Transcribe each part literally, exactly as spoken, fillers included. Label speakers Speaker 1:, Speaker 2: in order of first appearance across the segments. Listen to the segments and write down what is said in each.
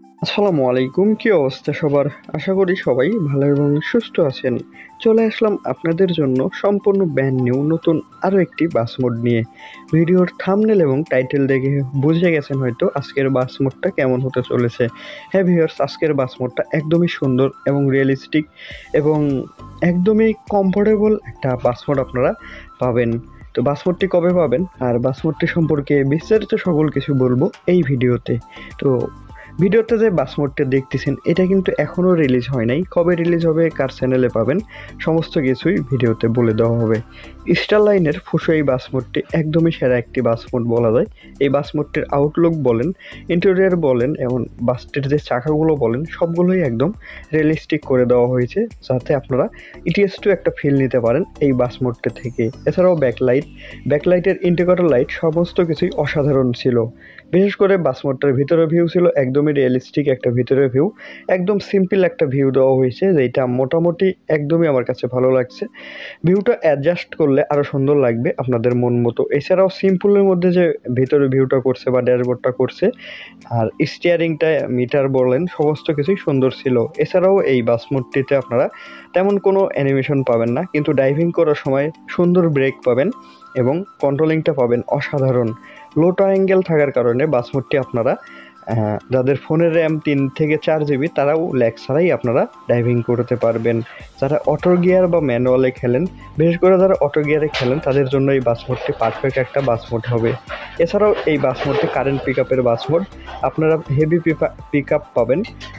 Speaker 1: আসসালামু আলাইকুম, কি অবস্থা সবার? আশা করি সবাই ভালো এবং সুস্থ আছেন। চলে আসলাম আপনাদের জন্য সম্পূর্ণ ব্র্যান্ড নিউ নতুন আরও একটি বাস মোড নিয়ে। ভিডিওর থাম্বনেল এবং টাইটেল দেখে বুঝে গেছেন হয়তো আজকের বাস মোডটা কেমন হতে চলেছে। হ্যাঁ ভিউয়ার্স, আজকের বাস মোডটা একদমই সুন্দর এবং রিয়েলিস্টিক এবং একদমই কমফোর্টেবল একটা বাস মোড আপনারা পাবেন। তো বাস মোডটি কবে পাবেন আর বাস মোডটি সম্পর্কে বিস্তারিত সকল কিছু বলবো এই ভিডিওতে। তো ভিডিওতে যে বাস মোডটা দেখতেছেন এটা কিন্তু এখনও রিলিজ হয় নাই। কবে রিলিজ হবে, কার চ্যানেলে পাবেন, সমস্ত কিছুই ভিডিওতে বলে দেওয়া হবে। স্টারলাইনের ফুসো এই বাস মোডটি একদমই সেরা একটি বাস মোড বলা যায়। এই বাস মোডটির আউটলুক বলেন, ইন্টেরিয়র বলেন এবং বাসটির যে চাকাগুলো বলেন সবগুলোই একদম রিয়েলিস্টিক করে দেওয়া হয়েছে, যাতে আপনারা ইটিএস টু একটা ফিল নিতে পারেন এই বাস মোডটি থেকে। এছাড়াও ব্যাকলাইট ব্যাকলাইটের ইন্ডিকেটর লাইট সমস্ত কিছুই অসাধারণ ছিল। বিশেষ করে বাস মোডটার ভিতরে ভিউ ছিল একদমই রিয়েলিস্টিক একটা ভিতরের ভিউ, একদম সিম্পল একটা ভিউ দেওয়া হয়েছে, যেটা মোটামুটি একদমই আমার কাছে ভালো লাগছে। ভিউটা অ্যাডজাস্ট করলে আরও সুন্দর লাগবে আপনাদের মন মতো। এছাড়াও সিম্পলের মধ্যে যে ভিতরে ভিউটা করছে বা ড্যাশবোর্ডটা করছে আর স্টিয়ারিংটা মিটার বলেন সমস্ত কিছুই সুন্দর ছিল। এছাড়াও এই বাস মোডটিতে আপনারা তেমন কোনো অ্যানিমেশন পাবেন না, কিন্তু ড্রাইভিং করার সময় সুন্দর ব্রেক পাবেন এবং কন্ট্রোলিংটা পাবেন অসাধারণ। লো ট্রায়াঙ্গেল থাকার কারণে বাস মোডটি আপনারা যাদের ফোনের র্যাম তিন থেকে চার জিবি তারাও ল্যাগ ছাড়াই আপনারা ড্রাইভিং করতে পারবেন। যারা অটো গিয়ার বা ম্যানুয়ালে খেলেন, বিশেষ করে যারা অটো গিয়ারে খেলেন তাদের জন্য এই বাস মোডটি পারফেক্ট একটা বাস মোড হবে। এছাড়াও এই বাস মোডটি কারেন্ট পিক আপের বাস মোড, আপনারা হেভি পিক আপ পাবেন।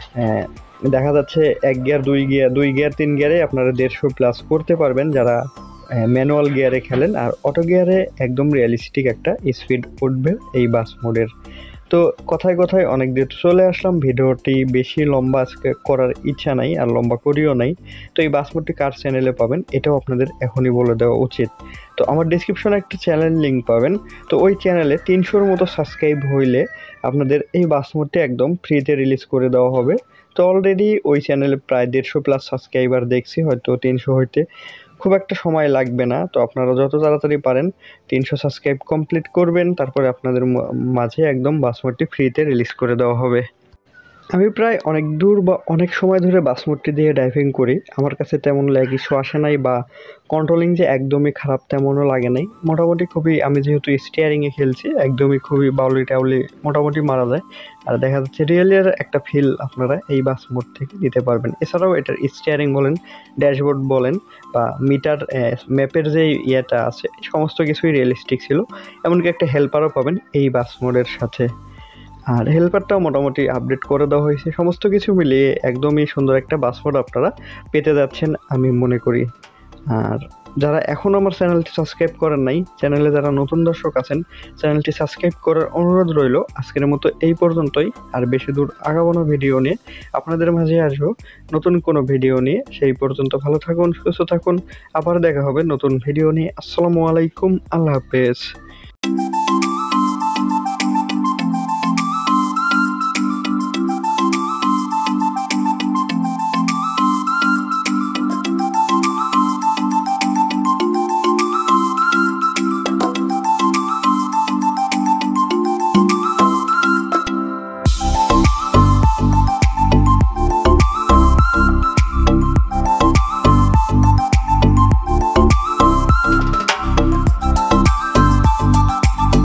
Speaker 1: দেখা যাচ্ছে এক গিয়ার দুই গিয়ার দুই গিয়ার তিন গিয়ারে আপনারা দেড়শো প্লাস করতে পারবেন যারা ম্যানুয়াল গিয়ারে খেলেন। আর অটো গিয়ারে একদম রিয়েলিস্টিক একটা স্পিড উঠবে এই বাস মোডের। তো কথায় কথায় অনেক দূর চলে আসলাম, ভিডিওটি বেশি লম্বা আজকে করার ইচ্ছা নাই আর লম্বা করিও নাই। তো এই বাস মোডটি কার চ্যানেলে পাবেন এটাও আপনাদের এখনই বলে দেওয়া উচিত। তো আমার ডিসক্রিপশনে একটা চ্যানেল লিঙ্ক পাবেন, তো ওই চ্যানেলে তিনশোর মতো সাবস্ক্রাইব হইলে আপনাদের এই বাস মোডটি একদম ফ্রিতে রিলিজ করে দেওয়া হবে। তো অলরেডি ওই চ্যানেলে প্রায় দেড়শো প্লাস সাবস্ক্রাইবার দেখছি, হয়তো তিনশো হইতে খুব একটা সময় লাগবে না। তো আপনারা যত তাড়াতাড়ি পারেন তিনশো সাবস্ক্রাইব কমপ্লিট করবেন, তারপরে আপনাদের মাঝে একদম বাস মোডটি ফ্রিতে রিলিজ করে দেওয়া হবে। আমি প্রায় অনেক দূর বা অনেক সময় ধরে বাস মোডটি দিয়ে ড্রাইভিং করি, আমার কাছে তেমন ল্যাগ ইস্যু আসে নাই বা কন্ট্রোলিং যে একদমই খারাপ তেমনও লাগে নাই। মোটামুটি খুবই, আমি যেহেতু স্টিয়ারিংয়ে খেলছি একদমই খুবই বাউলি টাউলি মোটামুটি মারা যায়। আর দেখা যাচ্ছে রিয়েলের একটা ফিল আপনারা এই বাস মোড থেকে দিতে পারবেন। এছাড়াও এটার স্টিয়ারিং বলেন, ড্যাশবোর্ড বলেন বা মিটার ম্যাপের যে ইয়েটা আছে সমস্ত কিছুই রিয়েলিস্টিক ছিল। এমনকি একটা হেল্পারও পাবেন এই বাস মোডের সাথে, আর হেল্পারটাও মোটামুটি আপডেট করে দেওয়া হয়েছে। সমস্ত কিছু মিলিয়ে একদমই সুন্দর একটা বাস মোড আপনারা পেতে যাচ্ছেন আমি মনে করি। আর যারা এখনও আমার চ্যানেলটি সাবস্ক্রাইব করেন নাই, চ্যানেলে যারা নতুন দর্শক আছেন চ্যানেলটি সাবস্ক্রাইব করার অনুরোধ রইল। আজকের মতো এই পর্যন্তই, আর বেশি দূর আগাবানো ভিডিও নিয়ে আপনাদের মাঝে আসবো নতুন কোনো ভিডিও নিয়ে। সেই পর্যন্ত ভালো থাকুন, সুস্থ থাকুন, আবার দেখা হবে নতুন ভিডিও নিয়ে। আসসালামু আলাইকুম, আল্লাহ হাফেজ।